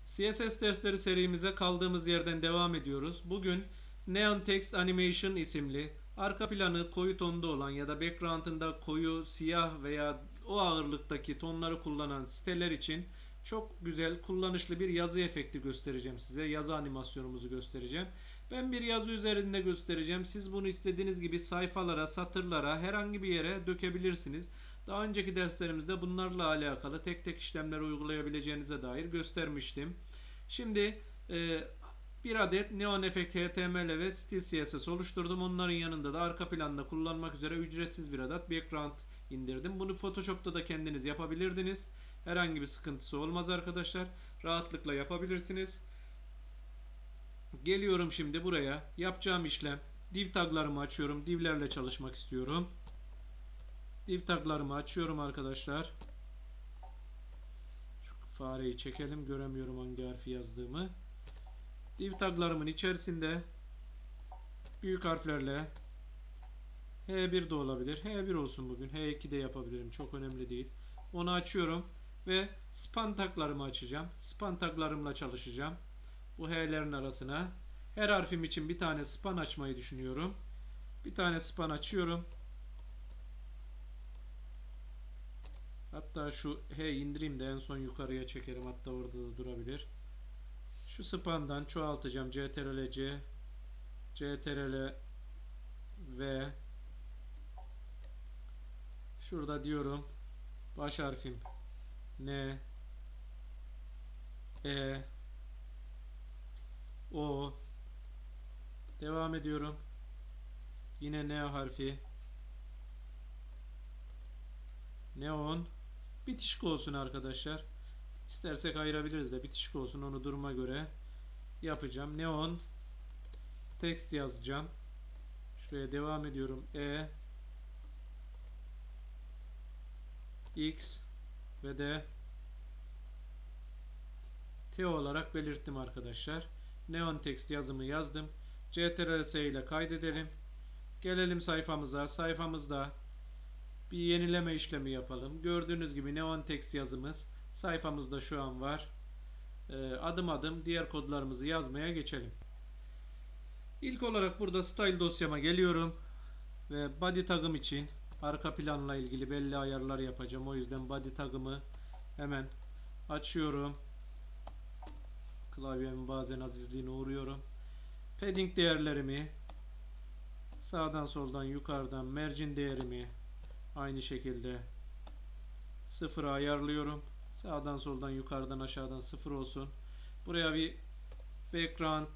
CSS dersleri serimize kaldığımız yerden devam ediyoruz. Bugün Neon Text Animation isimli arka planı koyu tonda olan ya da background'ında koyu siyah veya o ağırlıktaki tonları kullanan siteler için çok güzel kullanışlı bir yazı efekti göstereceğim size. Yazı animasyonumuzu göstereceğim. Ben bir yazı üzerinde göstereceğim. Siz bunu istediğiniz gibi sayfalara, satırlara, herhangi bir yere dökebilirsiniz. Daha önceki derslerimizde bunlarla alakalı tek tek işlemler uygulayabileceğinize dair göstermiştim. Şimdi bir adet Neon Effect HTML ve Style CSS oluşturdum. Onların yanında da arka planda kullanmak üzere ücretsiz bir adet background indirdim. Bunu Photoshop'ta da kendiniz yapabilirdiniz. Herhangi bir sıkıntısı olmaz arkadaşlar. Rahatlıkla yapabilirsiniz. Geliyorum şimdi buraya. Yapacağım işlem. Div taglarımı açıyorum. Divlerle çalışmak istiyorum. Div taglarımı açıyorum arkadaşlar. Şu fareyi çekelim. Göremiyorum hangi harfi yazdığımı. Div taglarımın içerisinde büyük harflerle H1 de olabilir. H1 olsun bugün. H2 de yapabilirim. Çok önemli değil. Onu açıyorum ve span taglarımı açacağım. Span taglarımla çalışacağım. Bu H'lerin arasına. Her harfim için bir tane span açmayı düşünüyorum. Bir tane span açıyorum. Hatta şu H indireyim de en son yukarıya çekerim. Hatta orada da durabilir. Şu spandan çoğaltacağım. CTRL C, CTRL V. Şurada diyorum. Baş harfim N, E, O. Devam ediyorum. Yine N harfi. Neon. Bitişik olsun arkadaşlar. İstersek ayırabiliriz de bitişik olsun. Onu duruma göre yapacağım. Neon text yazacağım. Şuraya devam ediyorum. E, X ve de T olarak belirttim arkadaşlar. Neon text yazımı yazdım. CTRL-S ile kaydedelim. Gelelim sayfamıza. Sayfamızda bir yenileme işlemi yapalım. Gördüğünüz gibi Neon text yazımız sayfamızda şu an var. Adım adım diğer kodlarımızı yazmaya geçelim. İlk olarak burada style dosyama geliyorum ve body tagım için arka planla ilgili belli ayarlar yapacağım. O yüzden body tagımı hemen açıyorum. Klavyemin bazen azizliğine uğruyorum. Padding değerlerimi sağdan soldan yukarıdan margin değerimi aynı şekilde 0'a ayarlıyorum. Sağdan soldan yukarıdan aşağıdan 0 olsun. Buraya bir background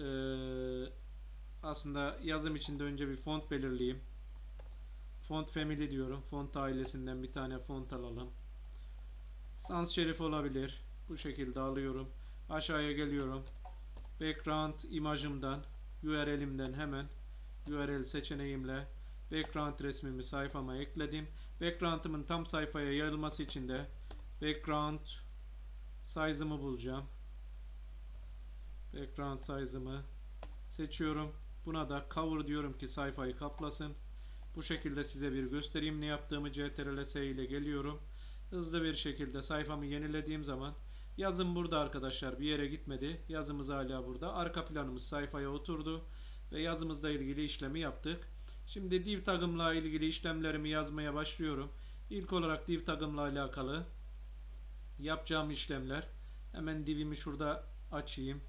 aslında yazım için de önce bir font belirleyeyim. Font family diyorum. Font ailesinden bir tane font alalım. Sans serif olabilir. Bu şekilde alıyorum. Aşağıya geliyorum. Background imajımdan URL'imden hemen URL seçeneğimle background resmimi sayfama ekledim. Background'ımın tam sayfaya yayılması için de background size'ımı bulacağım. Background size'ımı seçiyorum. Buna da cover diyorum ki sayfayı kaplasın. Bu şekilde size bir göstereyim ne yaptığımı. CTRL-S ile geliyorum. Hızlı bir şekilde sayfamı yenilediğim zaman yazım burada arkadaşlar, bir yere gitmedi. Yazımız hala burada. Arka planımız sayfaya oturdu ve yazımızla ilgili işlemi yaptık. Şimdi div tagımla ilgili işlemlerimi yazmaya başlıyorum. İlk olarak div tagımla alakalı yapacağım işlemler. Hemen divimi şurada açayım.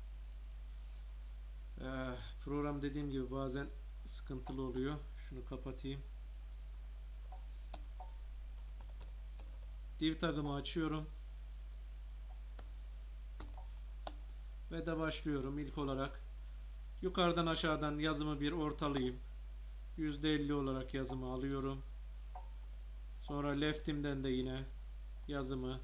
Program dediğim gibi bazen sıkıntılı oluyor. Şunu kapatayım. Div tagımı açıyorum. Ve de başlıyorum. İlk olarak yukarıdan aşağıdan yazımı bir ortalayayım. %50 olarak yazımı alıyorum. Sonra leftimden de yine yazımı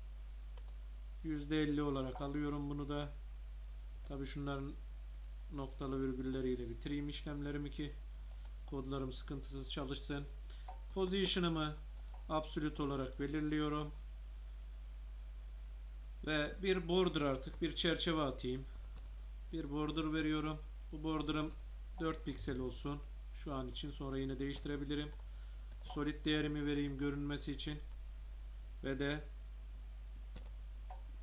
%50 olarak alıyorum bunu da. Tabi şunların noktalı virgülleriyle bitireyim işlemlerimi ki kodlarım sıkıntısız çalışsın. Position'ımı absolute olarak belirliyorum. Ve bir border, artık bir çerçeve atayım. Bir border veriyorum. Bu border'ım 4 piksel olsun. Şu an için, sonra yine değiştirebilirim. Solid değerimi vereyim görünmesi için. Ve de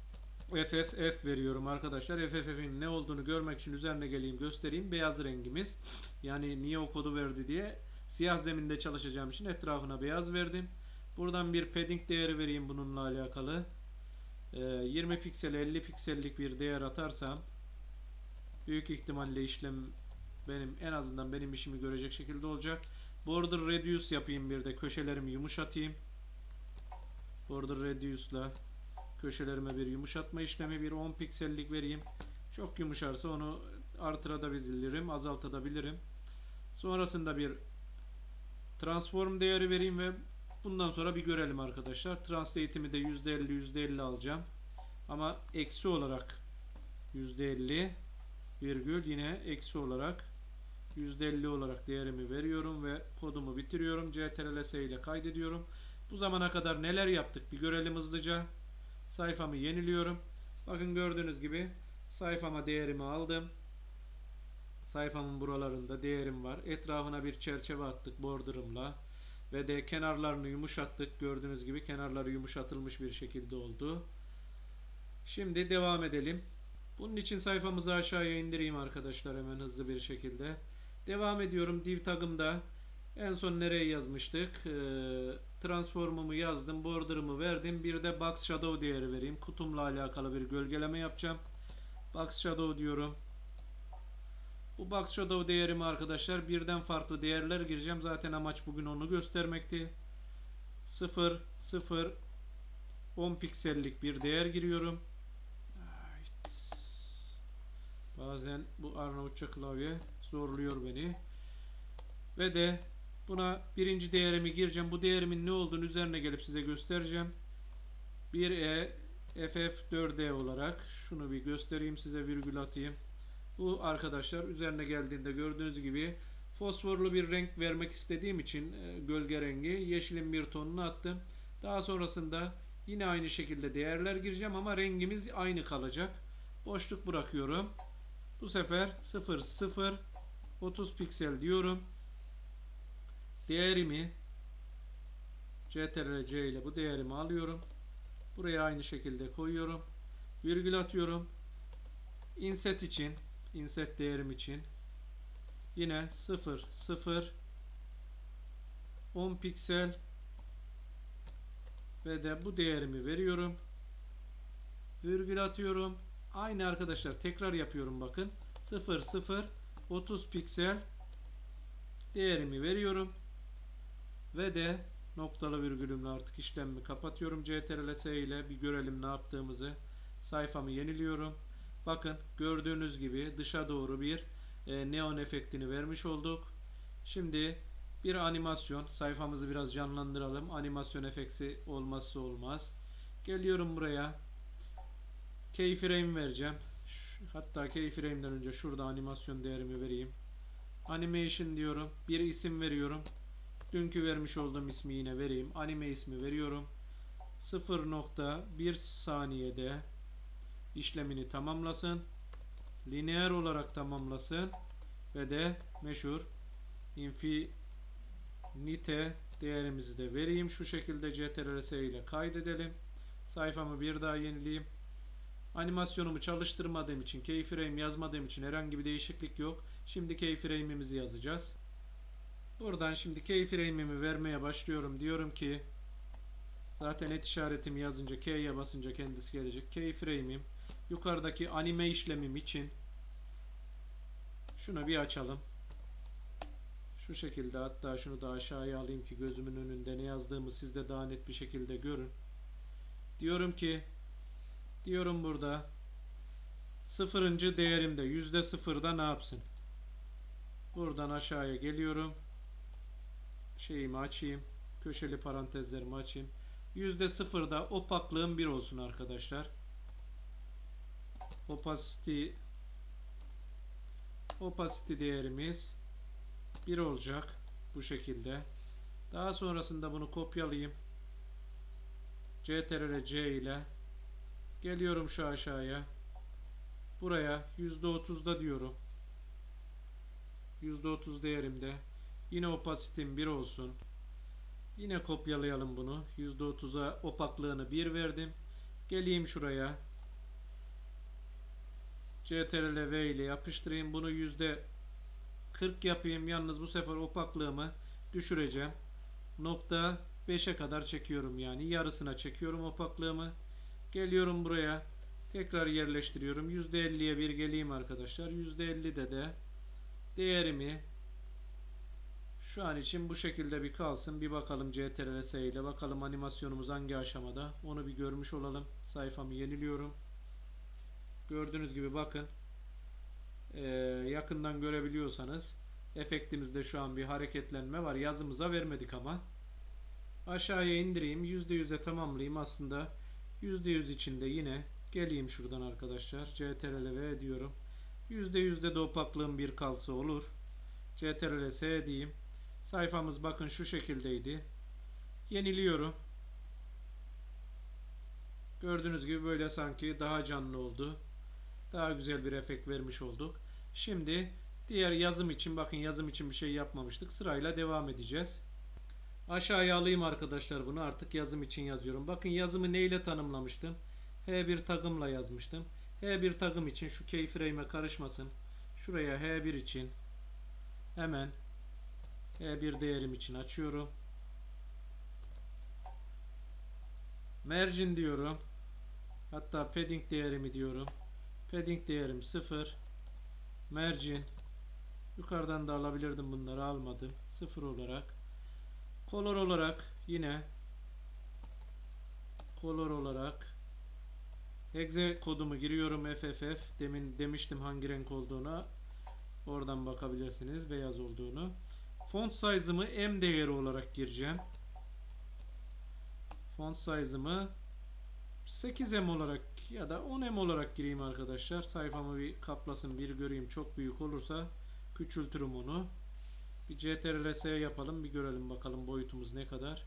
FFF veriyorum arkadaşlar. FFF'in ne olduğunu görmek için üzerine geleyim göstereyim. Beyaz rengimiz. Yani niye o kodu verdi diye. Siyah zeminde çalışacağım için etrafına beyaz verdim. Buradan bir padding değeri vereyim bununla alakalı. 20 piksel 50 piksellik bir değer atarsam büyük ihtimalle işlem en azından benim işimi görecek şekilde olacak. Border reduce yapayım, bir de köşelerimi yumuşatayım. Border reduce'la köşelerime bir yumuşatma işlemi, bir 10 piksellik vereyim. Çok yumuşarsa onu artırabilirim, azaltabilirim. Sonrasında bir transform değeri vereyim ve bundan sonra bir görelim arkadaşlar. Translate'imi de %50 alacağım. Ama eksi olarak %50 virgül, yine eksi olarak %50 olarak değerimi veriyorum ve kodumu bitiriyorum. Ctrl+S ile kaydediyorum. Bu zamana kadar neler yaptık bir görelim hızlıca. Sayfamı yeniliyorum. Bakın gördüğünüz gibi sayfama değerimi aldım. Sayfamın buralarında değerim var. Etrafına bir çerçeve attık border'ımla. Ve de kenarlarını yumuşattık. Gördüğünüz gibi kenarları yumuşatılmış bir şekilde oldu. Şimdi devam edelim. Bunun için sayfamızı aşağıya indireyim arkadaşlar, hemen hızlı bir şekilde. Devam ediyorum. Div tagımda en son nereye yazmıştık? Transformumu yazdım. Border'ımı verdim. Bir de box shadow değeri vereyim. Kutumla alakalı bir gölgeleme yapacağım. Box shadow diyorum. Bu box shadow değerimi arkadaşlar birden farklı değerler gireceğim. Zaten amaç bugün onu göstermekti. 0, 0, 10 piksellik bir değer giriyorum. Bazen bu Arnavutça klavye zorluyor beni. Ve de buna birinci değerimi gireceğim. Bu değerimin ne olduğunu üzerine gelip size göstereceğim. 1E FF4E olarak şunu bir göstereyim size, virgül atayım. Bu arkadaşlar üzerine geldiğinde gördüğünüz gibi fosforlu bir renk vermek istediğim için gölge rengi yeşilin bir tonunu attım. Daha sonrasında yine aynı şekilde değerler gireceğim ama rengimiz aynı kalacak. Boşluk bırakıyorum. Bu sefer 0 0 30 piksel diyorum. Değerimi Ctrl+C ile bu değerimi alıyorum. Buraya aynı şekilde koyuyorum. Virgül atıyorum. Inset için, inset değerim için yine 0 0 10 piksel ve de bu değerimi veriyorum. Virgül atıyorum. Aynı arkadaşlar, tekrar yapıyorum bakın. 0 0 30 piksel değerimi veriyorum. Ve de noktalı virgülümle artık işlemimi kapatıyorum. Ctrl+S ile bir görelim ne yaptığımızı. Sayfamı yeniliyorum. Bakın gördüğünüz gibi dışa doğru bir neon efektini vermiş olduk. Şimdi bir animasyon, sayfamızı biraz canlandıralım. Animasyon efeksi olmazsa olmaz. Geliyorum buraya. Keyframe vereceğim. Hatta keyframe'den önce şurada animasyon değerimi vereyim. Animation diyorum. Bir isim veriyorum. Dünkü vermiş olduğum ismi yine vereyim. Anime ismi veriyorum. 0.1 saniyede işlemini tamamlasın. Lineer olarak tamamlasın. Ve de meşhur infinite değerimizi de vereyim. Şu şekilde Ctrl+S ile kaydedelim. Sayfamı bir daha yenileyim. Animasyonumu çalıştırmadığım için, keyframe yazmadığım için herhangi bir değişiklik yok. Şimdi keyframe'imizi yazacağız. Buradan şimdi keyframe'imi vermeye başlıyorum. Diyorum ki zaten et işaretimi yazınca K'ye basınca kendisi gelecek. Keyframe'im yukarıdaki anime işlemim için şunu bir açalım. Şu şekilde, hatta şunu da aşağıya alayım ki gözümün önünde ne yazdığımı siz de daha net bir şekilde görün. Diyorum ki burada sıfırıncı değerimde %0'da ne yapsın? Buradan aşağıya geliyorum. Şeyimi açayım. Köşeli parantezlerimi açayım. %0'da opaklığım 1 olsun arkadaşlar. Opacity değerimiz 1 olacak. Bu şekilde. Daha sonrasında bunu kopyalayayım. Ctrl+C ile geliyorum şu aşağıya. Buraya %30'da diyorum. %30 değerimde. Yine opacity'm 1 olsun. Yine kopyalayalım bunu. %30'a opaklığını 1 verdim. Geleyim şuraya. CTRL V ile yapıştırayım. Bunu %40 yapayım. Yalnız bu sefer opaklığımı düşüreceğim. Nokta 5'e kadar çekiyorum, yani yarısına çekiyorum opaklığımı. Geliyorum buraya. Tekrar yerleştiriyorum. %50'ye bir geleyim arkadaşlar. %50'de de değerimi şu an için bu şekilde bir kalsın. Bir bakalım CTRL-S ile. Bakalım animasyonumuz hangi aşamada. Onu bir görmüş olalım. Sayfamı yeniliyorum. Gördüğünüz gibi bakın. Yakından görebiliyorsanız efektimizde şu an bir hareketlenme var. Yazımıza vermedik ama. Aşağıya indireyim. %100'e tamamlayayım. Aslında %100 içinde yine geleyim şuradan arkadaşlar. CTRL-V diyorum. %100'de de opaklığım bir kalsa olur. CTRL-S diyeyim. Sayfamız bakın şu şekildeydi. Yeniliyorum. Gördüğünüz gibi böyle sanki daha canlı oldu. Daha güzel bir efekt vermiş olduk. Şimdi diğer yazım için, bakın yazım için bir şey yapmamıştık. Sırayla devam edeceğiz. Aşağıya alayım arkadaşlar bunu. Artık yazım için yazıyorum. Bakın yazımı neyle tanımlamıştım? H1 tagımla yazmıştım. H1 tagım için şu keyframe'e karışmasın. Şuraya H1 için hemen H1 değerim için açıyorum. Margin diyorum. Hatta padding değerimi diyorum. Padding değerim 0. Margin. Yukarıdan da alabilirdim, bunları almadım. 0 olarak. Color olarak yine color olarak exe kodumu giriyorum. FFF. Demin demiştim hangi renk olduğuna. Oradan bakabilirsiniz. Beyaz olduğunu. Font size'ımı M değeri olarak gireceğim. Font size'ımı 8M olarak ya da 10M olarak gireyim arkadaşlar. Sayfamı bir kaplasın, bir göreyim. Çok büyük olursa küçültürüm onu. Bir CTRL-S yapalım. Bir görelim bakalım boyutumuz ne kadar.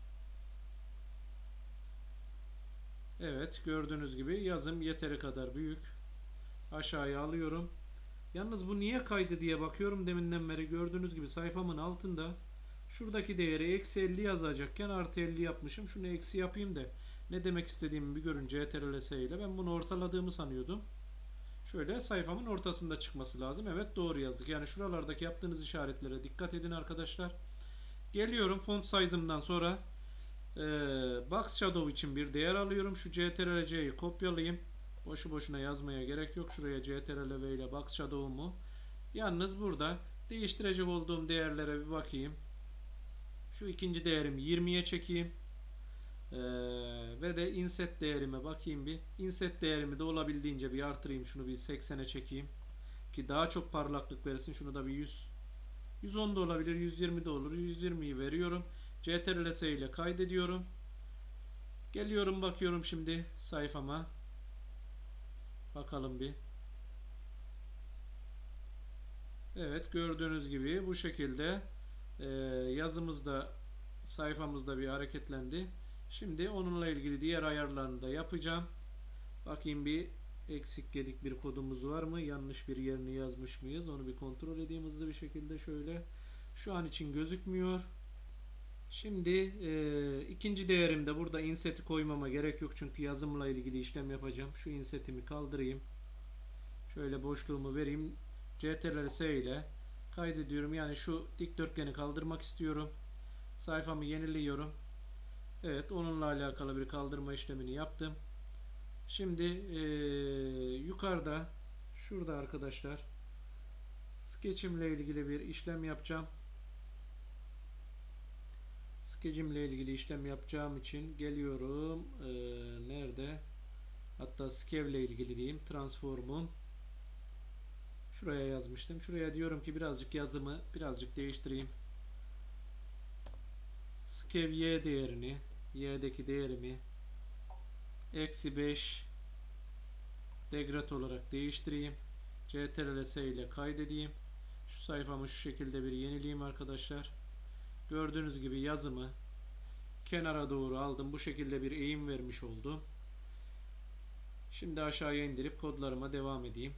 Evet, gördüğünüz gibi yazım yeteri kadar büyük. Aşağıya alıyorum. Yalnız bu niye kaydı diye bakıyorum deminden beri. Gördüğünüz gibi sayfamın altında şuradaki değeri -50 yazacakken +50 yapmışım. Şunu eksi yapayım da ne demek istediğimi bir görün. CTRL-S ile ben bunu ortaladığımı sanıyordum. Şöyle sayfamın ortasında çıkması lazım. Evet, doğru yazdık. Yani şuralardaki yaptığınız işaretlere dikkat edin arkadaşlar. Geliyorum font size'ımdan sonra box shadow için bir değer alıyorum. Şu CTRL-C'yi kopyalayayım. Boşu boşuna yazmaya gerek yok. Şuraya CTRL-V ile box shadow'umu. Yalnız burada değiştirecek olduğum değerlere bir bakayım. Şu ikinci değerimi 20'ye çekeyim. Ve de inset değerime bakayım bir. Inset değerimi de olabildiğince bir artırayım. Şunu bir 80'e çekeyim. Ki daha çok parlaklık versin. Şunu da bir 110 da olabilir. 120 de olur. 120'yi veriyorum. CTRL-S ile kaydediyorum. Geliyorum, bakıyorum şimdi sayfama. Bakalım bir. Evet, gördüğünüz gibi bu şekilde yazımızda, sayfamızda bir hareketlendi. Şimdi onunla ilgili diğer ayarlarını da yapacağım. Bakayım bir eksik yedik, bir kodumuz var mı? Yanlış bir yerini yazmış mıyız? Onu bir kontrol edeyim hızlı bir şekilde şöyle. Şu an için gözükmüyor. Şimdi ikinci değerimde burada inset'i koymama gerek yok. Çünkü yazımla ilgili işlem yapacağım. Şu inset'imi kaldırayım. Şöyle boşluğumu vereyim. CTRL-S ile kaydediyorum. Yani şu dikdörtgeni kaldırmak istiyorum. Sayfamı yeniliyorum. Evet, onunla alakalı bir kaldırma işlemini yaptım. Şimdi yukarıda şurada arkadaşlar sketch'imle ilgili bir işlem yapacağım. Sketch'imle ilgili işlem yapacağım için geliyorum. Nerede? Hatta Skev ile ilgili diyeyim. Transform'un şuraya yazmıştım. Şuraya diyorum ki birazcık yazımı birazcık değiştireyim. Skev Y değerini, Y'deki değerimi -5 degrad olarak değiştireyim. CTRL-S ile kaydedeyim. Şu sayfamı şu şekilde bir yenileyim arkadaşlar. Gördüğünüz gibi yazımı kenara doğru aldım. Bu şekilde bir eğim vermiş oldum. Şimdi aşağıya indirip kodlarıma devam edeyim.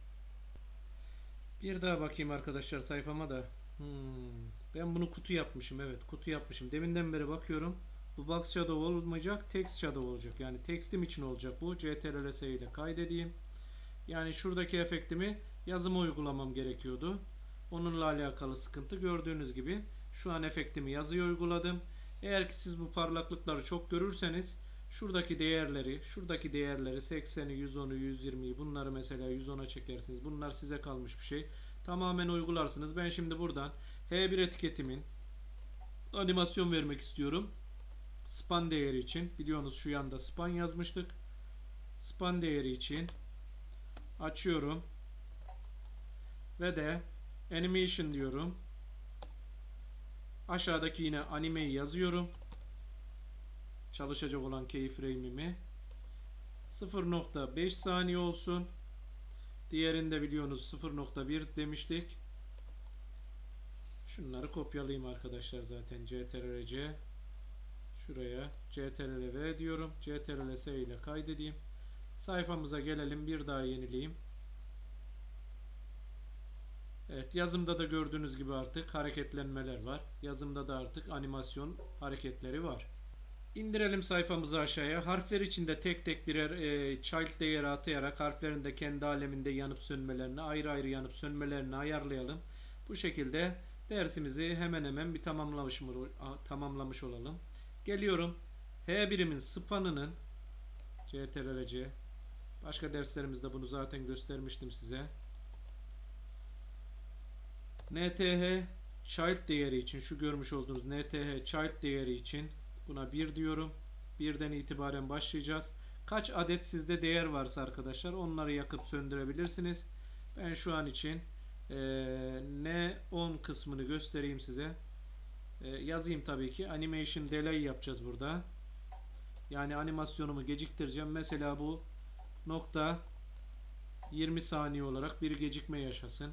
Bir daha bakayım arkadaşlar sayfama da. Ben bunu kutu yapmışım. Evet, kutu yapmışım. Deminden beri bakıyorum. Bu box shadow olmayacak. Text shadow olacak. Yani textim için olacak bu. CTRL-S ile kaydedeyim. Yani şuradaki efektimi yazıma uygulamam gerekiyordu. Onunla alakalı sıkıntı. Gördüğünüz gibi şu an efektimi yazıya uyguladım. Eğer ki siz bu parlaklıkları çok görürseniz şuradaki değerleri 80'i, 110'u, 120'yi bunları mesela 110'a çekersiniz. Bunlar size kalmış bir şey. Tamamen uygularsınız. Ben şimdi buradan H1 etiketimin animasyon vermek istiyorum. Span değeri için. Biliyorsunuz şu yanda span yazmıştık. Span değeri için açıyorum. Ve de animation diyorum. Aşağıdaki yine animeyi yazıyorum. Çalışacak olan keyframe'imi 0.5 saniye olsun. Diğerinde biliyorsunuz 0.1 demiştik. Şunları kopyalayayım arkadaşlar zaten. CTRL-C şuraya CTRL-V diyorum. CTRL-S ile kaydedeyim. Sayfamıza gelelim. Bir daha yenileyim. Evet, yazımda da gördüğünüz gibi artık hareketlenmeler var. Yazımda da artık animasyon hareketleri var. İndirelim sayfamızı aşağıya. Harfler içinde tek tek birer child değeri atayarak harflerin de kendi aleminde yanıp sönmelerini, ayrı ayrı yanıp sönmelerini ayarlayalım. Bu şekilde dersimizi hemen hemen bir tamamlamış olalım. Geliyorum. H1'imin spanının CTRL-C. Başka derslerimizde bunu zaten göstermiştim size. NTH child değeri için, şu görmüş olduğunuz NTH child değeri için buna 1 diyorum. 1'den itibaren başlayacağız. Kaç adet sizde değer varsa arkadaşlar onları yakıp söndürebilirsiniz. Ben şu an için N10 kısmını göstereyim size. Yazayım tabii ki. Animation delay yapacağız burada. Yani animasyonumu geciktireceğim. Mesela bu nokta 20 saniye olarak bir gecikme yaşasın.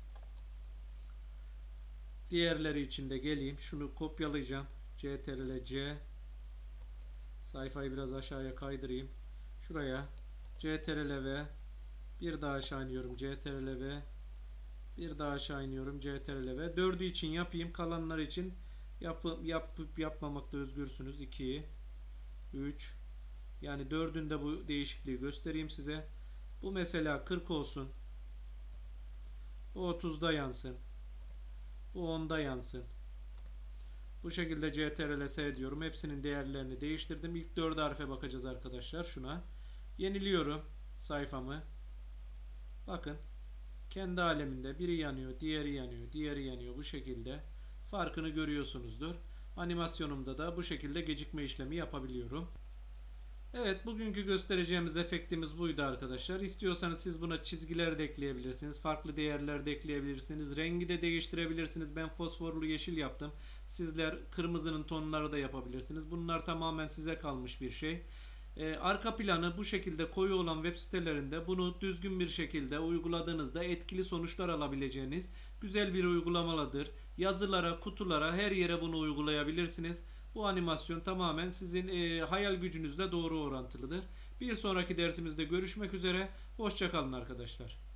Diğerleri için de geleyim. Şunu kopyalayacağım. CTRL-C. Sayfayı biraz aşağıya kaydırayım. Şuraya CTRL-V. Bir daha aşağı iniyorum. CTRL-V. Bir daha aşağı iniyorum. CTRL-V. 4'ü için yapayım. Kalanlar için yapıp yapmamakta özgürsünüz. 2, 3. Yani 4'ünde bu değişikliği göstereyim size. Bu mesela 40 olsun. Bu 30'da yansın. Bu 10'da yansın. Bu şekilde CTRL-S diyorum. Hepsinin değerlerini değiştirdim. İlk 4 harfe bakacağız arkadaşlar. Şuna. Yeniliyorum sayfamı. Bakın. Kendi aleminde biri yanıyor, diğeri yanıyor, diğeri yanıyor. Bu şekilde farkını görüyorsunuzdur. Animasyonumda da bu şekilde gecikme işlemi yapabiliyorum. Evet, bugünkü göstereceğimiz efektimiz buydu arkadaşlar. İstiyorsanız siz buna çizgiler de ekleyebilirsiniz. Farklı değerler de ekleyebilirsiniz. Rengi de değiştirebilirsiniz. Ben fosforlu yeşil yaptım. Sizler kırmızının tonları da yapabilirsiniz. Bunlar tamamen size kalmış bir şey. Arka planı bu şekilde koyu olan web sitelerinde bunu düzgün bir şekilde uyguladığınızda etkili sonuçlar alabileceğiniz güzel bir uygulamadır. Yazılara, kutulara, her yere bunu uygulayabilirsiniz. Bu animasyon tamamen sizin hayal gücünüzle doğru orantılıdır. Bir sonraki dersimizde görüşmek üzere. Hoşça kalın arkadaşlar.